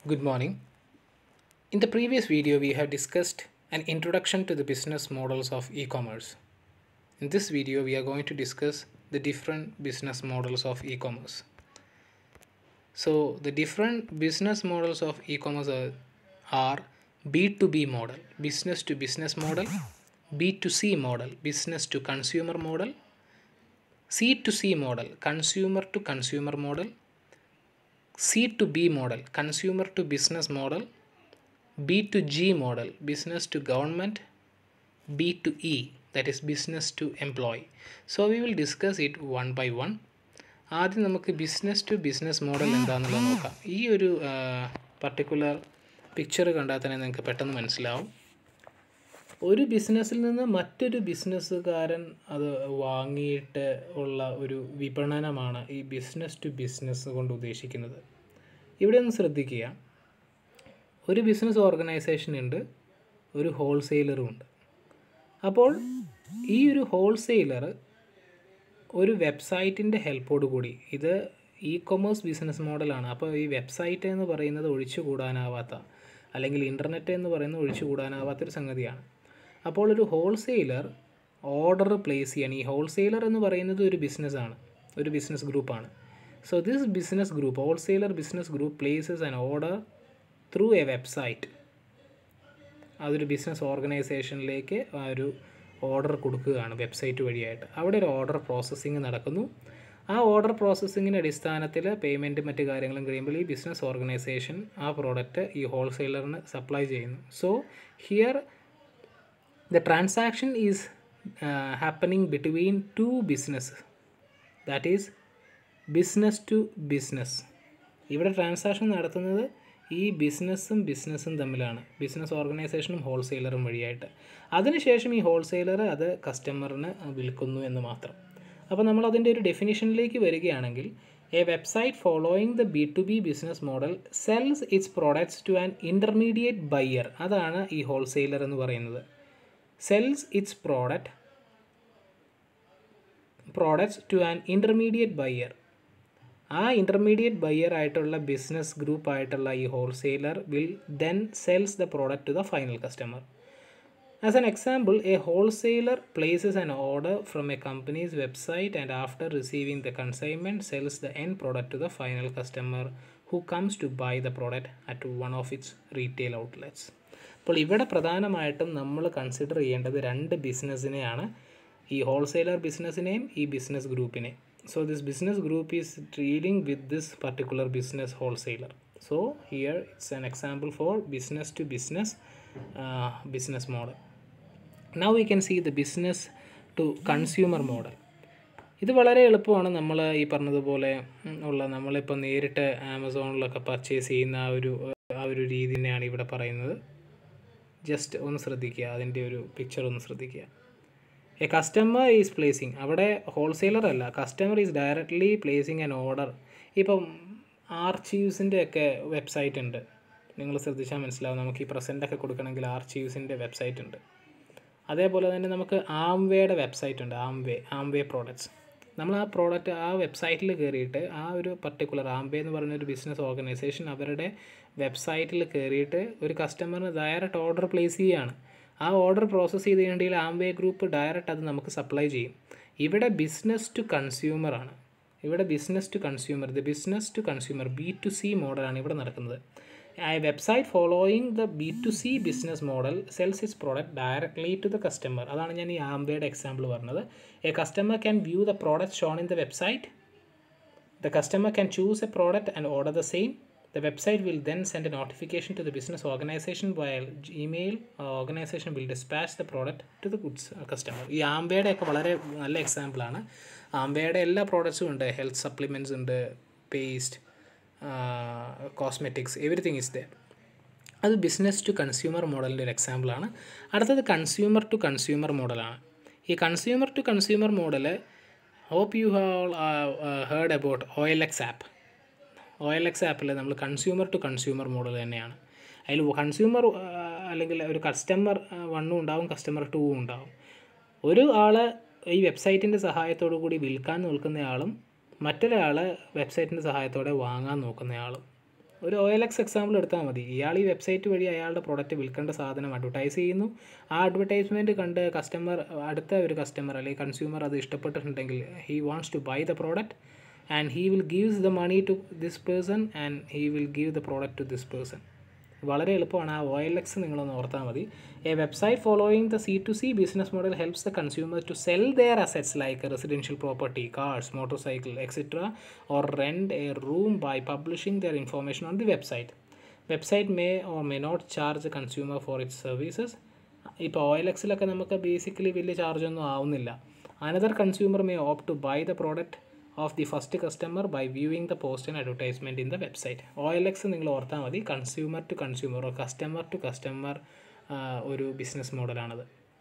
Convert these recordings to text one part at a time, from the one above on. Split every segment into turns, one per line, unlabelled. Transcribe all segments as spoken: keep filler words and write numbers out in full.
Good morning. In the previous video, we have discussed an introduction to the business models of e-commerce. In this video, we are going to discuss the different business models of e-commerce. So, the different business models of e-commerce are, are B two B model, business to business model, B two C model, business to consumer model, C to C model, consumer to consumer model, C to B model, consumer to business model, B to G model, business to government, B to E, that is business to employee. So we will discuss it one by one. ആദ്യം നമുക്ക് business to business model എന്താണെന്നുള്ളത് നോക്കാം. ഈ ഒരു particular picture കണ്ടാൽ തന്നെ നിങ്ങൾക്ക് പെട്ടെന്ന് മനസ്സിലാവും. ഒരു ബിസിനസ്സിൽ നിന്ന് മറ്റൊരു ബിസിനസ്സുകാരൻ അത് വാങ്ങിയിട്ട് ഉള്ള ഒരു വിപണനമാണ് ഈ ബിസിനസ് ടു ബിസിനസ് കൊണ്ട് ഉദ്ദേശിക്കുന്നത്. ഇവിടെ ഒന്ന് ശ്രദ്ധിക്കുക, ഒരു ബിസിനസ് ഓർഗനൈസേഷൻ ഉണ്ട്, ഒരു ഹോൾസെയിലറും ഉണ്ട്. അപ്പോൾ ഈ ഒരു ഹോൾസെയിലർ ഒരു വെബ്സൈറ്റിൻ്റെ ഹെൽപ്പോട് കൂടി, ഇത് ഇ കൊമേഴ്സ് ബിസിനസ് മോഡലാണ്. അപ്പോൾ ഈ വെബ്സൈറ്റ് എന്ന് പറയുന്നത് ഒഴിച്ചുകൂടാനാവാത്ത, അല്ലെങ്കിൽ ഇൻ്റർനെറ്റ് എന്ന് പറയുന്നത് ഒഴിച്ചുകൂടാനാവാത്തൊരു സംഗതിയാണ്. അപ്പോൾ ഒരു ഹോൾസെയിലർ ഓർഡർ പ്ലേസ് ചെയ്യണം. ഈ ഹോൾസെയിലർ എന്ന് പറയുന്നത് ഒരു ബിസിനസ്സാണ്, ഒരു ബിസിനസ് ഗ്രൂപ്പാണ്. So this business group, wholesaler business group places an order through a website. അതൊരു ബിസിനസ് ഓർഗനൈസേഷനിലേക്ക് ആ ഒരു ഓർഡർ കൊടുക്കുകയാണ് വെബ്സൈറ്റ് വഴിയായിട്ട്. അവിടെ ഒരു ഓർഡർ പ്രോസസ്സിങ് നടക്കുന്നു. ആ ഓർഡർ പ്രോസസ്സിങ്ങിൻ്റെ അടിസ്ഥാനത്തിൽ പേയ്മെൻറ്റ് മറ്റ് കാര്യങ്ങളും കഴിയുമ്പോൾ ഈ ബിസിനസ് ഓർഗനൈസേഷൻ ആ പ്രോഡക്റ്റ് ഈ ഹോൾസെയിലറിന് സപ്ലൈ ചെയ്യുന്നു. So here the transaction is happening between two business, that is business to business. ഇവിടെ ട്രാൻസാക്ഷൻ നടത്തുന്നത് ഈ ബിസിനസ്സും ബിസിനസ്സും തമ്മിലാണ്, ബിസിനസ് ഓർഗനൈസേഷനും ഹോൾസെയിലറും വഴിയായിട്ട്. അതിനുശേഷം ഈ ഹോൾസെയിലർ അത് കസ്റ്റമറിന് വിൽക്കുന്നു എന്ന് മാത്രം. അപ്പോൾ നമ്മൾ അതിൻ്റെ ഒരു ഡെഫിനിഷനിലേക്ക് വരികയാണെങ്കിൽ, a website following the B to B business model sells its products to an intermediate buyer. അതാണ് ഈ ഹോൾസെയിലർ എന്ന് പറയുന്നത്. Sells its product products to an intermediate buyer. ആ ഇൻ്റർമീഡിയറ്റ് ബയ്യർ ആയിട്ടുള്ള ബിസിനസ് ഗ്രൂപ്പ് ആയിട്ടുള്ള ഈ wholesaler will then sells the product to the final customer. As an example, a wholesaler places an order from a company's website and after receiving the consignment sells the end product to the final customer who comes to buy the product at one of its retail outlets. അപ്പോൾ ഇവിടെ പ്രധാനമായിട്ടും നമ്മൾ consider ചെയ്യേണ്ടത് രണ്ട് ബിസിനസ്സിനെയാണ്, ഈ wholesaler ബിസിനസ്സിനെയും ഈ business ഗ്രൂപ്പിനെയും. So this business group is dealing with this particular business wholesaler. So here it's an example for business to business uh, business model. Now we can see the business to consumer model. ഇത് വളരെ എളുപ്പമാണ്. നമ്മൾ ഈ പറഞ്ഞതുപോലെ ഉള്ള, നമ്മളിപ്പോൾ നേരിട്ട് ആമസോണിലൊക്കെ purchase ചെയ്യുന്ന ആ ഒരു ആ ഒരു രീതി തന്നെയാണ് ഇവിടെ പറയുന്നത്. ജസ്റ്റ് ഒന്ന് ശ്രദ്ധിക്കുക, അതിൻ്റെ ഒരു പിക്ചർ ഒന്ന് ശ്രദ്ധിക്കുക. എ കസ്റ്റമർ ഈസ് പ്ലേസിങ്, അവിടെ ഹോൾസെയിലർ അല്ല, customer is directly placing an order. ഇപ്പം ആർച്ചീവ്സിൻ്റെ ഒക്കെ വെബ്സൈറ്റ് ഉണ്ട്, നിങ്ങൾ ശ്രദ്ധിച്ചാൽ മനസ്സിലാവും. നമുക്ക് ഈ പ്രസൻറ്റൊക്കെ കൊടുക്കണമെങ്കിൽ ആർച്ചീവ്സിൻ്റെ വെബ്സൈറ്റ് ഉണ്ട്. അതേപോലെ തന്നെ നമുക്ക് ആംവേയുടെ വെബ്സൈറ്റ് ഉണ്ട്, ആംവേ ആംവേ പ്രോഡക്ട്സ്. നമ്മൾ ആ പ്രോഡക്റ്റ് ആ വെബ്സൈറ്റിൽ കയറിയിട്ട് ആ ഒരു പർട്ടിക്കുലർ ആംവേ എന്ന് പറയുന്ന ഒരു ബിസിനസ് ഓർഗനൈസേഷൻ അവരുടെ വെബ്സൈറ്റിൽ കയറിയിട്ട് ഒരു കസ്റ്റമറിന് ഡയറക്റ്റ് ഓർഡർ പ്ലേസ് ചെയ്യുകയാണ്. ആ ഓർഡർ പ്രോസസ്സ് ചെയ്ത് കഴിഞ്ഞാൽ ആംവേ ഗ്രൂപ്പ് ഡയറക്റ്റ് അത് നമുക്ക് സപ്ലൈ ചെയ്യും. ഇവിടെ ബിസിനസ് ടു കൺസ്യൂമറാണ്, ഇവിടെ business to consumer, the business to consumer B to C മോഡലാണ് ഇവിടെ നടക്കുന്നത്. ആ website following the B to C business model sells its product directly to the customer. അതാണ് ഞാൻ ഈ ആംവേയുടെ എക്സാമ്പിൾ പറഞ്ഞത്. A customer can view the product shown in the website. The customer can choose a product and order the same. The website will then send a notification to the business organization while Gmail uh, organization will dispatch the product to the goods uh, customer. ഈ ആംവേയുടെ ഒക്കെ വളരെ നല്ല എക്സാമ്പിളാണ്. ആംവേയുടെ എല്ലാ പ്രോഡക്ട്സും ഉണ്ട്, health supplements ഉണ്ട്, paste, cosmetics, everything is there. അത് ബിസിനസ് ടു കൺസ്യൂമർ മോഡലിൻ്റെ ഒരു എക്സാമ്പിളാണ്. അടുത്തത് കൺസ്യൂമർ ടു കൺസ്യൂമർ മോഡലാണ്. ഈ consumer to consumer model, hope you have heard about O L X app. O L X ആപ്പിൽ നമ്മൾ കൺസ്യൂമർ ടു കൺസ്യൂമർ മോഡൽ തന്നെയാണ്. അതിൽ കൺസ്യൂമർ അല്ലെങ്കിൽ ഒരു കസ്റ്റമർ വണ്ണും ഉണ്ടാവും, കസ്റ്റമർ ടൂവും ഉണ്ടാവും. ഒരു ആൾ ഈ വെബ്സൈറ്റിൻ്റെ സഹായത്തോടു കൂടി വിൽക്കാൻ നിൽക്കുന്നയാളും മറ്റൊരാൾ വെബ്സൈറ്റിൻ്റെ സഹായത്തോടെ വാങ്ങാൻ നോക്കുന്നയാളും. ഒരു ഒ എൽ എക്സ് എക്സാമ്പിൾ എടുത്താൽ മതി. ഇയാൾ ഈ വെബ്സൈറ്റ് വഴി അയാളുടെ പ്രോഡക്റ്റ് വിൽക്കേണ്ട സാധനം അഡ്വർടൈസ് ചെയ്യുന്നു. ആ അഡ്വർടൈസ്മെൻറ്റ് കണ്ട് കസ്റ്റമർ, അടുത്ത ഒരു കസ്റ്റമർ അല്ലെങ്കിൽ കൺസ്യൂമർ അത് ഇഷ്ടപ്പെട്ടിട്ടുണ്ടെങ്കിൽ he wants to buy the product and he will gives the money to this person and he will give the product to this person. വളരെ എളുപ്പമാണ്. ആ ഒ എൽ എക്സ് നിങ്ങളൊന്ന് ഓർത്താൽ മതി. A website following the C to C business model helps the consumer to sell their assets like residential property, cars, motor cycle etcetera or rent a room by publishing their information on the website. Website may or may not charge consumer for its services. ഇപ്പോൾ O L എക്സിലൊക്കെ നമുക്ക് basically വലിയ ചാർജൊന്നും ആവുന്നില്ല. Another consumer may opt to buy the product of the first customer by viewing the post and advertisement in the website. O L X നിങ്ങൾ ഓർത്താൽ മതി. Consumer to consumer, customer to customer ഒരു business മോഡലാണത്.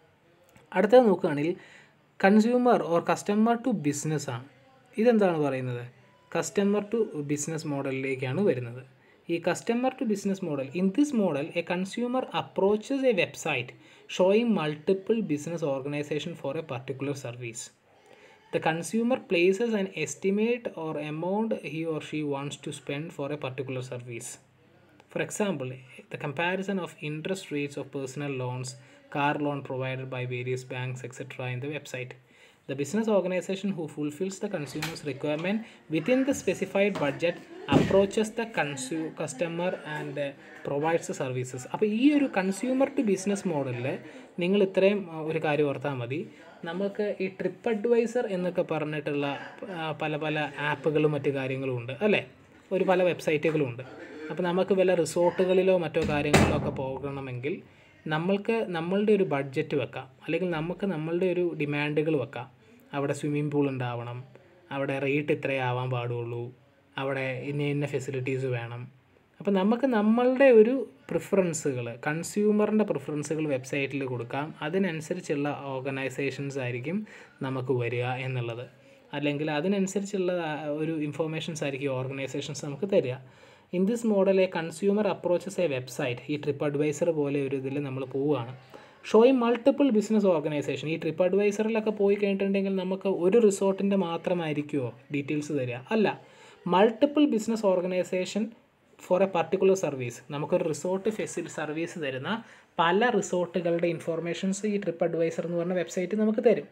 അടുത്തത് നോക്കുകയാണെങ്കിൽ consumer or customer to business ആണ്. ഇതെന്താണ് പറയുന്നത്? കസ്റ്റമർ ടു ബിസിനസ് മോഡലിലേക്കാണ് വരുന്നത്. ഈ customer to business model, in this model a consumer approaches a website showing multiple business organisation for a particular service. The consumer places an estimate or amount he or she wants to spend for a particular service. For example, the comparison of interest rates of personal loans, car loan provided by various banks, et cetera in the website. The business organization who fulfills the consumer's requirement within the specified budget approaches the consu- customer and uh, provides the services. അപ്പോൾ ഈ ഒരു consumer to business മോഡലിൽ നിങ്ങൾ ഇത്രയും ഒരു കാര്യം ഓർത്താൽ മതി. നമുക്ക് ഈ ട്രിപ്പ് അഡ്വൈസർ എന്നൊക്കെ പറഞ്ഞിട്ടുള്ള പല പല ആപ്പുകളും മറ്റു കാര്യങ്ങളും ഉണ്ട് അല്ലേ, ഒരു പല വെബ്സൈറ്റുകളും ഉണ്ട്. അപ്പോൾ നമുക്ക് വല്ല റിസോർട്ടുകളിലോ മറ്റോ കാര്യങ്ങളിലോ ഒക്കെ പോകണമെങ്കിൽ നമ്മൾക്ക് നമ്മളുടെ ഒരു ബഡ്ജറ്റ് വെക്കാം, അല്ലെങ്കിൽ നമുക്ക് നമ്മളുടെ ഒരു ഡിമാൻഡുകൾ വെക്കാം. അവിടെ സ്വിമ്മിംഗ് പൂൾ ഉണ്ടാവണം, അവിടെ റേറ്റ് ഇത്രയേ ആവാൻ പാടുള്ളൂ, അവിടെ ഇന്ന ഇന്ന ഫെസിലിറ്റീസ് വേണം. അപ്പോൾ നമുക്ക് നമ്മളുടെ ഒരു പ്രിഫറൻസുകൾ, കൺസ്യൂമറിൻ്റെ പ്രിഫറൻസുകൾ വെബ്സൈറ്റിൽ കൊടുക്കാം. അതിനനുസരിച്ചുള്ള ഓർഗനൈസേഷൻസ് ആയിരിക്കും നമുക്ക് വരിക എന്നുള്ളത്, അല്ലെങ്കിൽ അതിനനുസരിച്ചുള്ള ഒരു ഇൻഫോർമേഷൻസ് ആയിരിക്കും ഓർഗനൈസേഷൻസ് നമുക്ക് തരിക. In this model a consumer approaches a website, ഈ ട്രിപ്പ് അഡ്വൈസർ പോലെ ഒരു ഇതിൽ നമ്മൾ പോവുകയാണ്. Showing multiple business organisation. ഈ ട്രിപ്പ് അഡ്വൈസറിലൊക്കെ പോയി കഴിഞ്ഞിട്ടുണ്ടെങ്കിൽ നമുക്ക് ഒരു റിസോർട്ടിൻ്റെ മാത്രമായിരിക്കുമോ ഡീറ്റെയിൽസ് തരിക? അല്ല, multiple business organisation for a particular service. നമുക്കൊരു റിസോർട്ട് ഫെസിൽ സർവീസ് തരുന്ന പല റിസോർട്ടുകളുടെ ഇൻഫോർമേഷൻസ് ഈ ട്രിപ്പ് അഡ്വൈസർ എന്ന് പറഞ്ഞ വെബ്സൈറ്റ് നമുക്ക് തരും.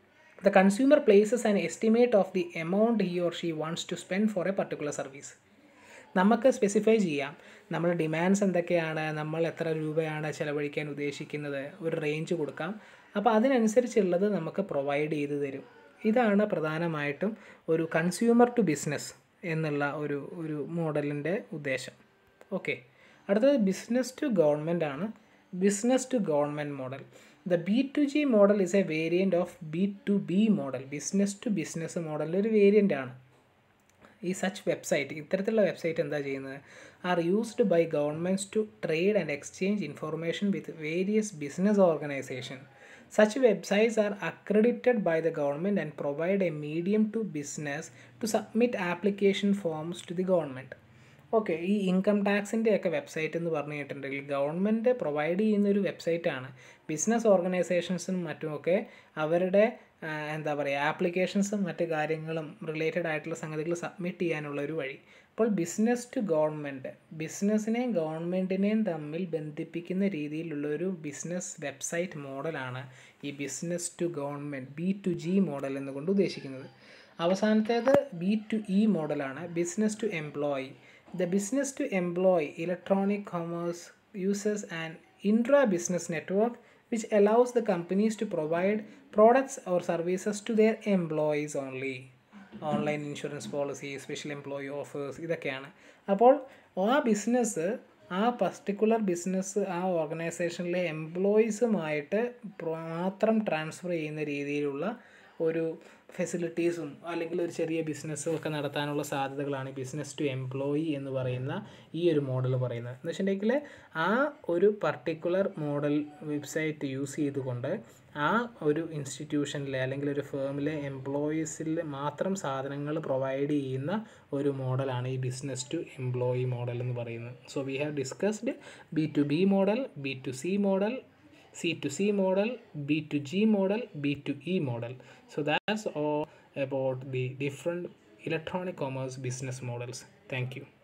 The consumer places an estimate of the amount he or she wants to spend for a particular service. നമുക്ക് സ്പെസിഫൈ ചെയ്യാം നമ്മുടെ ഡിമാൻഡ്സ് എന്തൊക്കെയാണ്, നമ്മൾ എത്ര രൂപയാണ് ചിലവഴിക്കാൻ ഉദ്ദേശിക്കുന്നത്, ഒരു റേഞ്ച് കൊടുക്കാം. അപ്പോൾ അതിനനുസരിച്ചുള്ളത് നമുക്ക് പ്രൊവൈഡ് ചെയ്ത് തരും. ഇതാണ് പ്രധാനമായിട്ടും ഒരു കൺസ്യൂമർ ടു ബിസിനസ് എന്നുള്ള ഒരു ഒരു മോഡലിൻ്റെ ഉദ്ദേശം. ഓക്കെ, അടുത്തത് ബിസിനസ് ടു ഗവൺമെൻറ് ആണ്. Business to government model. The B to G model is a variant of B to B model. Business to business മോഡലിൻ്റെ ഒരു വേരിയൻ്റ് ആണ്. ഈ സച്ച് വെബ്സൈറ്റ്, ഇത്തരത്തിലുള്ള വെബ്സൈറ്റ് എന്താ ചെയ്യുന്നത്? Are used by governments to trade and exchange information with various business organisation. Such websites are accredited by the government and provide a medium to business to submit application forms to the government. Okay, ഈ income ടാക്സിൻ്റെ ഒക്കെ website എന്ന് പറഞ്ഞു കേട്ടിട്ടുണ്ടെങ്കിൽ government provide ചെയ്യുന്നൊരു വെബ്സൈറ്റാണ്. Business ഓർഗനൈസേഷൻസും മറ്റുമൊക്കെ അവരുടെ എന്താ പറയുക ആപ്ലിക്കേഷൻസും മറ്റു കാര്യങ്ങളും റിലേറ്റഡ് ആയിട്ടുള്ള സംഗതികൾ സബ്മിറ്റ് ചെയ്യാനുള്ള ഒരു വഴി. അപ്പോൾ ബിസിനസ് ടു ഗവൺമെൻറ്, ബിസിനസ്സിനെയും ഗവൺമെൻറ്റിനെയും തമ്മിൽ ബന്ധിപ്പിക്കുന്ന രീതിയിലുള്ളൊരു ബിസിനസ് വെബ്സൈറ്റ് മോഡലാണ് ഈ business to government B to G model എന്നുകൊണ്ട് ഉദ്ദേശിക്കുന്നത്. അവസാനത്തേത് ബി ടു ഇ മോഡലാണ്, business to employee. The business to employee electronic commerce uses an intra-business network which allows the companies to provide products or services to their employees only. Online insurance policy, special employee offers, ഇതൊക്കെയാണ്. അപ്പോൾ ആ business, ആ particular business ആ ഓർഗനൈസേഷനിലെ എംപ്ലോയീസുമായിട്ട് മാത്രം transfer ചെയ്യുന്ന രീതിയിലുള്ള ഒരു ഫെസിലിറ്റീസും അല്ലെങ്കിൽ ഒരു ചെറിയ ബിസിനസ്സും ഒക്കെ നടത്താനുള്ള സാധ്യതകളാണ് ബിസിനസ് ടു എംപ്ലോയി എന്ന് പറയുന്ന ഈ ഒരു മോഡൽ പറയുന്നത്. എന്ന് വെച്ചിട്ടുണ്ടെങ്കിൽ ആ ഒരു പർട്ടിക്കുലർ മോഡൽ വെബ്സൈറ്റ് യൂസ് ചെയ്തുകൊണ്ട് ആ ഒരു ഇൻസ്റ്റിറ്റ്യൂഷനിലെ അല്ലെങ്കിൽ ഒരു ഫേമിലെ എംപ്ലോയീസിൽ മാത്രം സാധനങ്ങൾ പ്രൊവൈഡ് ചെയ്യുന്ന ഒരു മോഡലാണ് ഈ ബിസിനസ് ടു എംപ്ലോയി മോഡൽ എന്ന് പറയുന്നത്. So we have discussed B to B model, B to C model, C to C model, B to G model, B to E model. So that's all about the different electronic commerce business models. Thank you.